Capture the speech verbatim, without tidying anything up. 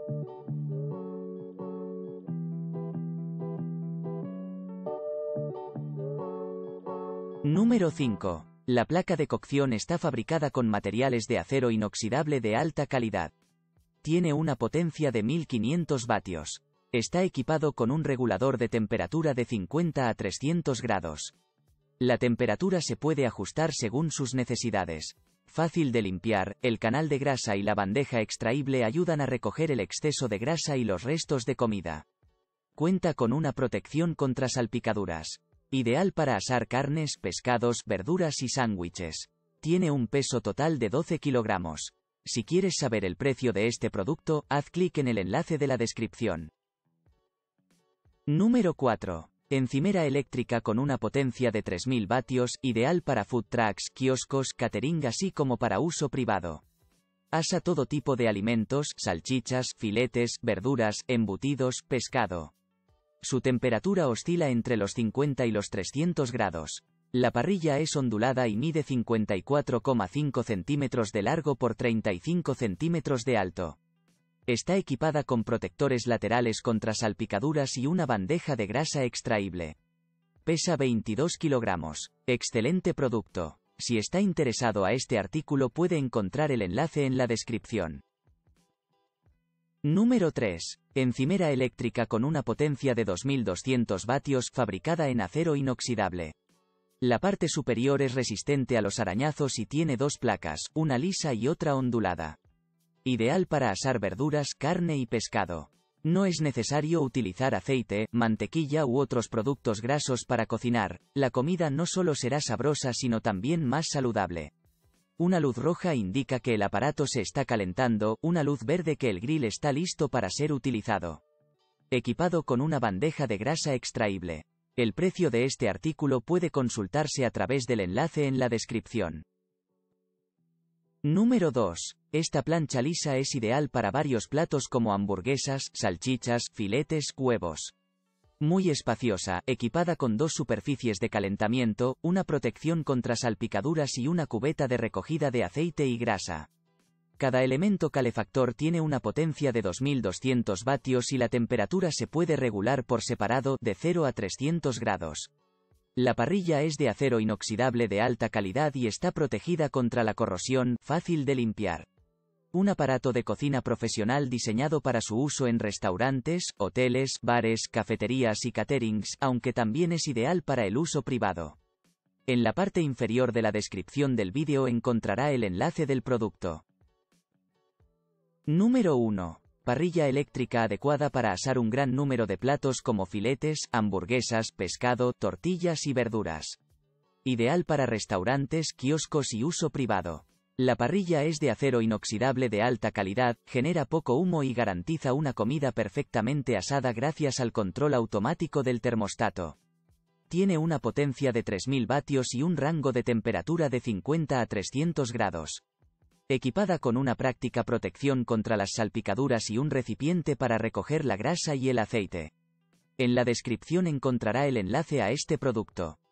Número cinco. La placa de cocción está fabricada con materiales de acero inoxidable de alta calidad. Tiene una potencia de mil quinientos vatios. Está equipado con un regulador de temperatura de cincuenta a trescientos grados. La temperatura se puede ajustar según sus necesidades. Fácil de limpiar, el canal de grasa y la bandeja extraíble ayudan a recoger el exceso de grasa y los restos de comida. Cuenta con una protección contra salpicaduras. Ideal para asar carnes, pescados, verduras y sándwiches. Tiene un peso total de doce kilogramos. Si quieres saber el precio de este producto, haz clic en el enlace de la descripción. Número cuatro. Encimera eléctrica con una potencia de tres mil vatios, ideal para food trucks, kioscos, catering así como para uso privado. Asa todo tipo de alimentos, salchichas, filetes, verduras, embutidos, pescado. Su temperatura oscila entre los cincuenta y los trescientos grados. La parrilla es ondulada y mide cincuenta y cuatro coma cinco centímetros de largo por treinta y cinco centímetros de alto. Está equipada con protectores laterales contra salpicaduras y una bandeja de grasa extraíble. Pesa veintidós kilogramos. Excelente producto. Si está interesado a este artículo puede encontrar el enlace en la descripción. Número tres. Encimera eléctrica con una potencia de dos mil doscientos vatios, fabricada en acero inoxidable. La parte superior es resistente a los arañazos y tiene dos placas, una lisa y otra ondulada. Ideal para asar verduras, carne y pescado. No es necesario utilizar aceite, mantequilla u otros productos grasos para cocinar. La comida no solo será sabrosa sino también más saludable. Una luz roja indica que el aparato se está calentando, una luz verde que el grill está listo para ser utilizado. Equipado con una bandeja de grasa extraíble. El precio de este artículo puede consultarse a través del enlace en la descripción. Número dos. Esta plancha lisa es ideal para varios platos como hamburguesas, salchichas, filetes, huevos. Muy espaciosa, equipada con dos superficies de calentamiento, una protección contra salpicaduras y una cubeta de recogida de aceite y grasa. Cada elemento calefactor tiene una potencia de dos mil doscientos vatios y la temperatura se puede regular por separado, de cero a trescientos grados. La parrilla es de acero inoxidable de alta calidad y está protegida contra la corrosión, fácil de limpiar. Un aparato de cocina profesional diseñado para su uso en restaurantes, hoteles, bares, cafeterías y caterings, aunque también es ideal para el uso privado. En la parte inferior de la descripción del vídeo encontrará el enlace del producto. Número uno. Parrilla eléctrica adecuada para asar un gran número de platos como filetes, hamburguesas, pescado, tortillas y verduras. Ideal para restaurantes, kioscos y uso privado. La parrilla es de acero inoxidable de alta calidad, genera poco humo y garantiza una comida perfectamente asada gracias al control automático del termostato. Tiene una potencia de tres mil vatios y un rango de temperatura de cincuenta a trescientos grados. Equipada con una práctica protección contra las salpicaduras y un recipiente para recoger la grasa y el aceite. En la descripción encontrará el enlace a este producto.